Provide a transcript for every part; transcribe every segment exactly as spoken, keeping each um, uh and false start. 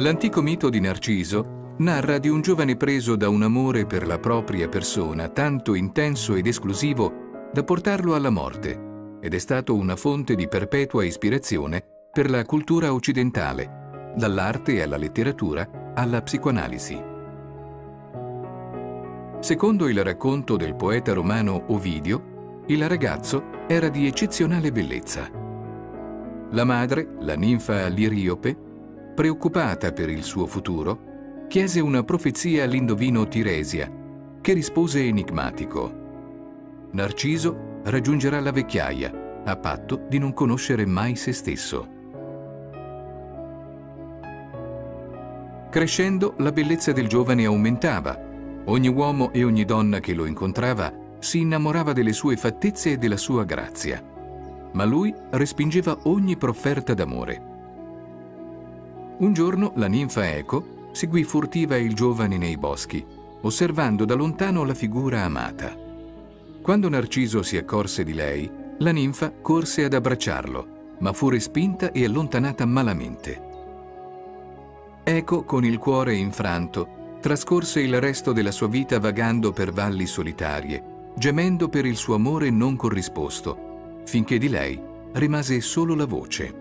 L'antico mito di Narciso narra di un giovane preso da un amore per la propria persona tanto intenso ed esclusivo da portarlo alla morte, ed è stato una fonte di perpetua ispirazione per la cultura occidentale, dall'arte alla letteratura alla psicoanalisi. Secondo il racconto del poeta romano Ovidio, il ragazzo era di eccezionale bellezza. La madre, la ninfa Liriope, preoccupata per il suo futuro, chiese una profezia all'indovino Tiresia, che rispose enigmatico: Narciso raggiungerà la vecchiaia, a patto di non conoscere mai se stesso. Crescendo, la bellezza del giovane aumentava. Ogni uomo e ogni donna che lo incontrava si innamorava delle sue fattezze e della sua grazia, ma lui respingeva ogni profferta d'amore. Un giorno la ninfa Eco seguì furtiva il giovane nei boschi, osservando da lontano la figura amata. Quando Narciso si accorse di lei, la ninfa corse ad abbracciarlo, ma fu respinta e allontanata malamente. Eco, con il cuore infranto, trascorse il resto della sua vita vagando per valli solitarie, gemendo per il suo amore non corrisposto, finché di lei rimase solo la voce.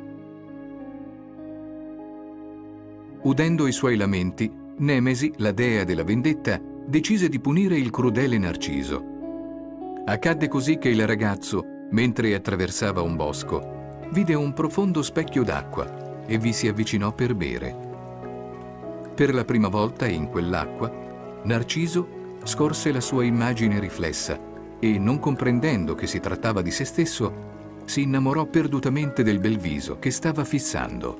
Udendo i suoi lamenti, Nemesi, la dea della vendetta, decise di punire il crudele Narciso. Accadde così che il ragazzo, mentre attraversava un bosco, vide un profondo specchio d'acqua e vi si avvicinò per bere. Per la prima volta in quell'acqua, Narciso scorse la sua immagine riflessa e, non comprendendo che si trattava di se stesso, si innamorò perdutamente del bel viso che stava fissando.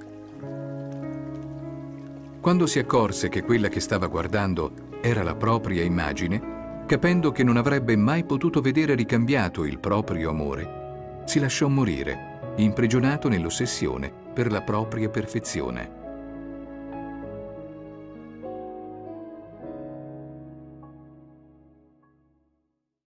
Quando si accorse che quella che stava guardando era la propria immagine, capendo che non avrebbe mai potuto vedere ricambiato il proprio amore, si lasciò morire, imprigionato nell'ossessione per la propria perfezione.